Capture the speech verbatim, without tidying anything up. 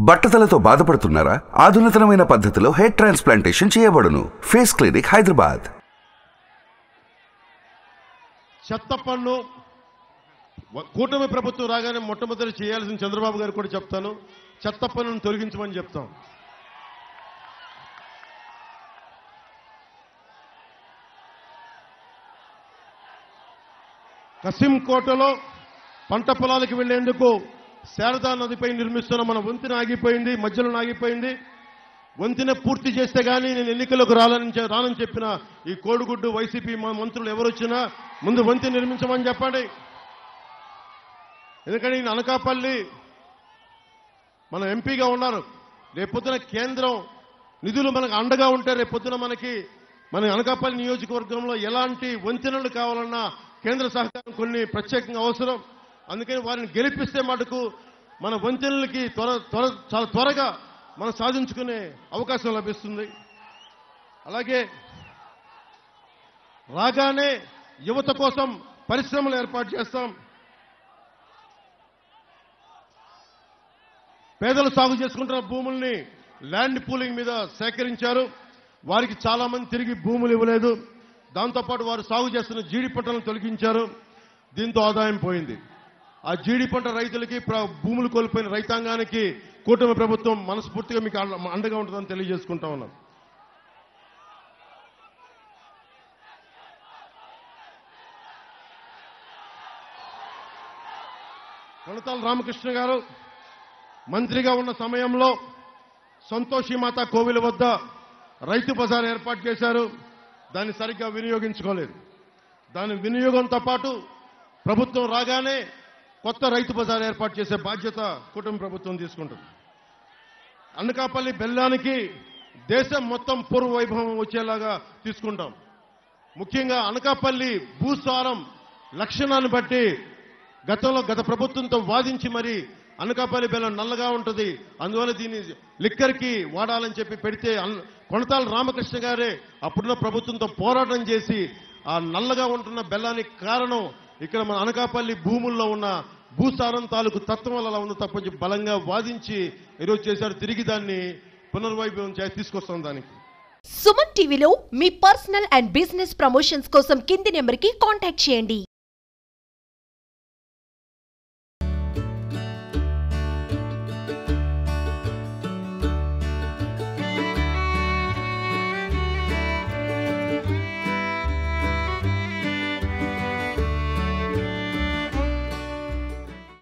బట్టతలతో బాధపడుతున్నారా? ఆధునితనమైన పద్ధతిలో హెయిర్ ట్రాన్స్ప్లాంటేషన్ చేయబడును. Face clinic, Hyderabad. చెత్త పన్ను కూటమి ప్రభుత్వం రాగానే మొట్టమొదటి చేయాల్సిన చంద్రబాబు గారు కూడా చెప్తాను, చెత్త పన్నును తొలగించమని చెప్తాం. కసింకోటలో పంట పొలాలకు వెళ్లేందుకు శారదా నదిపై నిర్మిస్తున్న మన వంతెన ఆగిపోయింది, మధ్యలో ఆగిపోయింది. వంతెన పూర్తి చేస్తే గానీ నేను ఎన్నికలకు రాలని రానని చెప్పిన ఈ కోడిగుడ్డు వైసీపీ మంత్రులు ఎవరొచ్చినా ముందు వంతెన నిర్మించమని చెప్పండి. ఎందుకంటే ఈయన అనకాపల్లి మన ఎంపీగా ఉన్నారు. రేపొద్దున కేంద్రం నిధులు మనకు అండగా ఉంటే రేపొద్దున మనకి మన అనకాపల్లి నియోజకవర్గంలో ఎలాంటి వంతెనలు కావాలన్నా కేంద్ర సహకారం కొన్ని ప్రత్యేకంగా అవసరం. అందుకని వారిని గెలిపిస్తే మటుకు మన వంతెనలకి త్వర త్వర చాలా త్వరగా మనం సాధించుకునే అవకాశం లభిస్తుంది. అలాగే రాగానే యువత కోసం పరిశ్రమలు ఏర్పాటు చేస్తాం. పేదలు సాగు చేసుకుంటున్న భూముల్ని ల్యాండ్ పూలింగ్ మీద సేకరించారు. వారికి చాలా మంది తిరిగి భూములు ఇవ్వలేదు. దాంతోపాటు వారు సాగు చేస్తున్న జీడి పంటలను తొలగించారు. దీంతో ఆదాయం పోయింది. ఆ జీడి పంట రైతులకి, భూములు కోల్పోయిన రైతాంగానికి కూటమి ప్రభుత్వం మనస్ఫూర్తిగా మీకు అండగా ఉంటుందని తెలియజేసుకుంటా ఉన్నాం. కొనతాల రామకృష్ణ గారు మంత్రిగా ఉన్న సమయంలో సంతోషిమాత కోవిల వద్ద రైతు బజార్ ఏర్పాటు చేశారు. దాన్ని సరిగ్గా వినియోగించుకోలేదు. దాని వినియోగంతో పాటు ప్రభుత్వం రాగానే కొత్త రైతు బజార్ ఏర్పాటు చేసే బాధ్యత కూటమి ప్రభుత్వం తీసుకుంటుంది. అనకాపల్లి బెల్లానికి దేశం మొత్తం పూర్వ వైభవం వచ్చేలాగా తీసుకుంటాం. ముఖ్యంగా అనకాపల్లి భూసారం లక్షణాన్ని బట్టి గతంలో గత ప్రభుత్వంతో వాదించి మరి అనకాపల్లి బెల్లం నల్లగా ఉంటుంది, అందువల్ల దీన్ని లిక్కర్కి వాడాలని చెప్పి పెడితే కొనతాల రామకృష్ణ గారే అప్పుడున్న ప్రభుత్వంతో పోరాటం చేసి ఆ నల్లగా ఉంటున్న బెల్లానికి కారణం ఇక్కడ మన అనకాపల్లి భూముల్లో ఉన్న భూసారం తాలూకు తత్వం వల్ల అలా ఉంది తప్పని బలంగా వాదించి ఈరోజు చేశారు. తిరిగి దాన్ని పునర్వైభవం చేసి తీసుకొస్తాం. దానికి సుమన్ టీవీలో మీ పర్సనల్ అండ్ బిజినెస్ ప్రమోషన్స్ కోసం కింది నెంబర్కి కాంటాక్ట్ చేయండి.